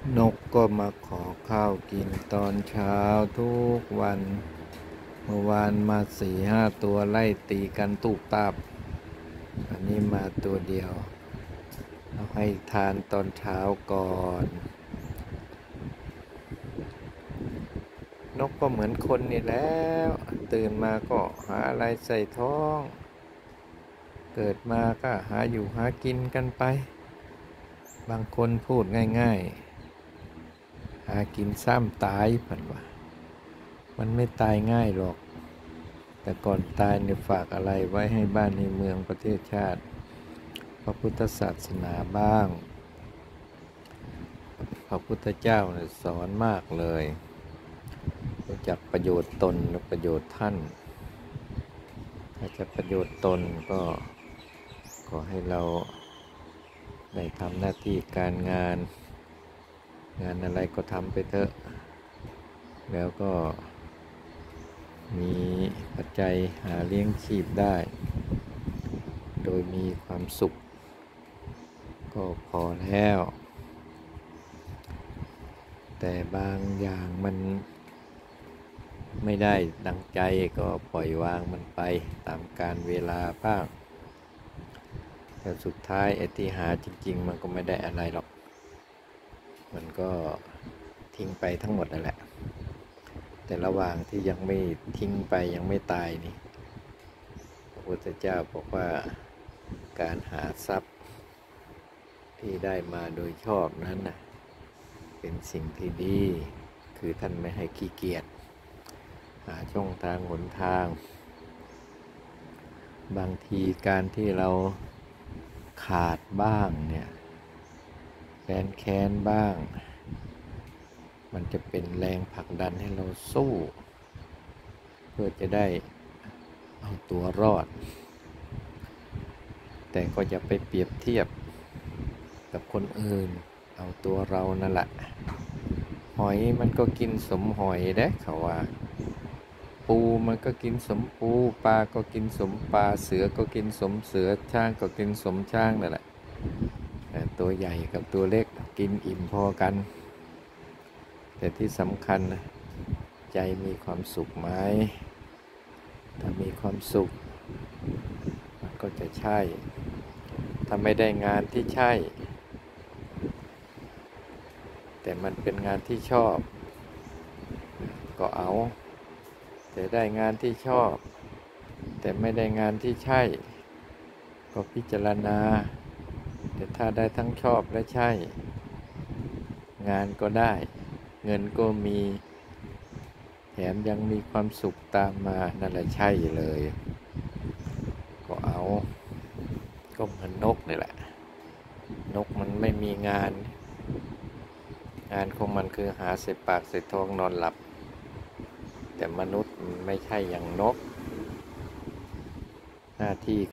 นกก็มาขอข้าวกินตอนเช้าทุกวันเมื่อวานมา4-5 ตัวไล่ตีกันตุบตับอันนี้มาตัวเดียวเอาให้ทานตอนเช้าก่อนนกก็เหมือนคนนี่แล้วตื่นมาก็หาอะไรใส่ท้องเกิดมาก็หาอยู่หากินกันไปบางคนพูดง่ายๆหากินซ้ำตายผันว่ามันไม่ตายง่ายหรอกแต่ก่อนตายเนี่ยฝากอะไรไว้ให้บ้านในเมืองประเทศชาติพระพุทธศาสนาบ้างพระพุทธเจ้าเนี่ยสอนมากเลยรู้จักประโยชน์ตนและประโยชน์ท่านถ้าจะประโยชน์ตนก็ขอให้เราได้ทำหน้าที่การงานอะไรก็ทำไปเถอะแล้วก็มีปัจจัยหาเลี้ยงชีพได้โดยมีความสุขก็พอแล้วแต่บางอย่างมันไม่ได้ดังใจก็ปล่อยวางมันไปตามกาลเวลาบ้างแต่สุดท้ายไอ้ที่หาจริงๆมันก็ไม่ได้อะไรหรอกมันก็ทิ้งไปทั้งหมดนั่นแหละแต่ระหว่างที่ยังไม่ทิ้งไปยังไม่ตายนี่พระพุทธเจ้าบอกว่าการหาทรัพย์ที่ได้มาโดยชอบนั้นนะเป็นสิ่งที่ดีคือท่านไม่ให้ขี้เกียจหาช่องทางหนทางบางทีการที่เราขาดบ้างเนี่ยแค้นบ้างมันจะเป็นแรงผลักดันให้เราสู้เพื่อจะได้เอาตัวรอดแต่ก็อย่าไปเปรียบเทียบกับคนอื่นเอาตัวเรานั่นแหละหอยมันก็กินสมหอยเด้เขาว่าปูมันก็กินสมปูปลาก็กินสมปลาเสือก็กินสมเสือช้างก็กินสมช้างนั่นแหละแต่ตัวใหญ่กับตัวเล็กกินอิ่มพอกันแต่ที่สำคัญใจมีความสุขไหมถ้ามีความสุขมันก็จะใช่ถ้าไม่ได้งานที่ใช่แต่มันเป็นงานที่ชอบก็เอาแต่ได้งานที่ชอบแต่ไม่ได้งานที่ใช่ก็พิจารณาแต่ถ้าได้ทั้งชอบและใช่งานก็ได้เงินก็มีแถมยังมีความสุขตามมานั่นแหละใช่เลยก็เอาก็เหมือนนกนี่แหละนกมันไม่มีงานของมันคือหาใส่ปากใส่ท้องนอนหลับแต่มนุษย์มันไม่ใช่อย่างนกหน้าที่